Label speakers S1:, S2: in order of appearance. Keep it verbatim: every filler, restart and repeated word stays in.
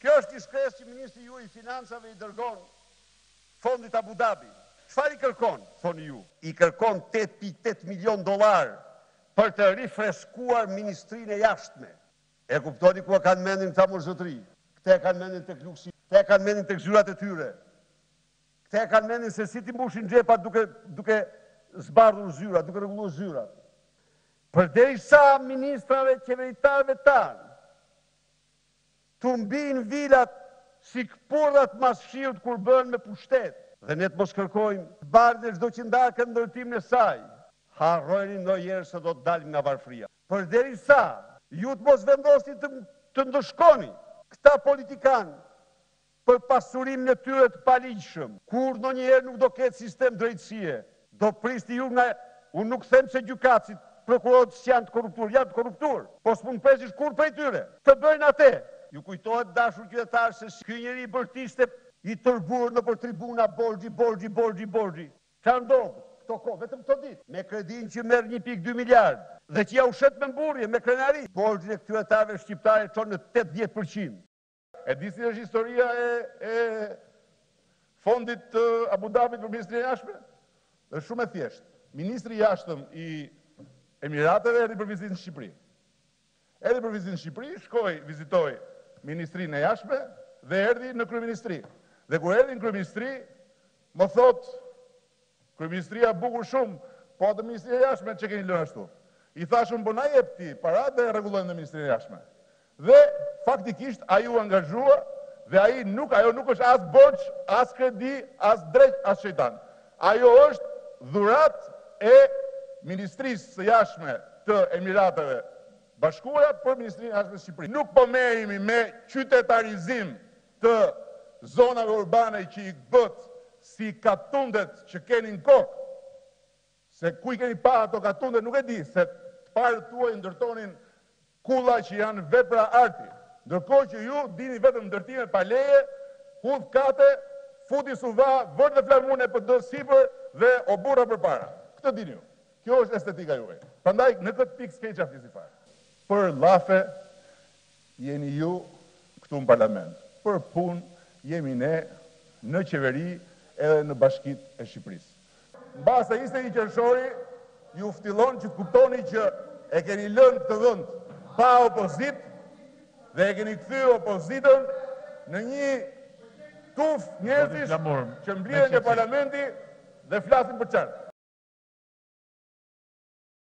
S1: Kjo është diskres që ministri ju i financave i dërgon fondit Abu Dhabi. Çfarë i kërkon, thoni ju? I kërkon tetë pikë tetë milion dollar për të rifreskuar ministrinë e jashtme. E kuptoni ku e kanë mendin këta mërzotëri? Këta e kanë mendin tek luksi, këta e kanë mendin tek zyrat e tyre. Këta e kanë mendin se si ti mbushin xhepat duke duke zbardhur zyra, duke rregulluar zyrat. Përderisa ministrave, qeveritarëve tanë të mbin vilat si këpurdhat mas shiut kur bën me pushtet, dhe ne të mos kërkojmë të bardhë çdo që ndarë ndërtimin e saj, harrojeni ndonjëherë se do të dalim nga varfëria. Përderisa ju të mos vendosni të, të ndëshkoni këta politikanë për pasurimin e tyre të paligjshëm, kur ndonjëherë nuk do ketë sistem drejtësie, do prisni ju nga, unë nuk them se gjykatësit, prokurorët janë të korruptur, janë të korruptur, po s'mund presish kur prej tyre, të bëjnë atë. Ju kujtohet dashur qytetar se ky njeri bërtiste i tërbur në për tribuna borxhi, borxhi, borxhi, borxhi. Çfarë ndodh këto kohë, vetëm këto ditë, me kredin që merr një pikë dy miliard dhe që ja ushet me mburrje, me krenari. Borxhin e qytetarëve shqiptarë çon në tetëdhjetë përqind.
S2: E di si është historia e, e fondit uh, Abu Dhabit për ministrinë e jashtme? Është shumë e thjeshtë. Ministri i jashtëm i Emirateve erdhi për vizitë në Shqipëri. Erdhi për vizitë në Shqipëri, shkoi, vizitoi ministrinë e jashtme dhe erdhi në kryeministri. Dhe kur erdhi në kryeministri, më thot kryeministria bukur shumë, po atë ministrinë e jashtme që keni lënë ashtu. I thashëm, po na jep ti para dhe rregullojmë në ministrinë e jashtme. Dhe faktikisht ai u angazhua dhe ai nuk, ajo nuk është as borx, as kredi, as drejt, as shejtan. Ajo është dhurat e Ministrisë së Jashtme të Emirateve Bashkuara për Ministrinë e Jashtme të Shqipërisë. Nuk po merremi me qytetarizim të zonave urbane që i bët si katundet që keni në kokë. Se ku i keni pa ato katundet nuk e di, se të parët tuaj ndërtonin kulla që janë vepra arti. Ndërkohë që ju dini vetëm ndërtime pa leje, hudh kate, futi suva, vërë dhe flamune për do sipër dhe o burra për para. Këtë dini ju. Kjo është estetika juaj. Prandaj në këtë pikë s'ke qafti si fare. Për llafe jeni ju këtu në parlament. Për punë jemi ne në qeveri edhe në bashkitë e Shqipërisë. Mbas njëzet e një qershori ju ftillon që të kuptoni që e keni lënë këtë vend pa opozit dhe e keni kthyer opozitën në një tuf njerëzish që mblihen në parlamenti dhe flasin për qartë.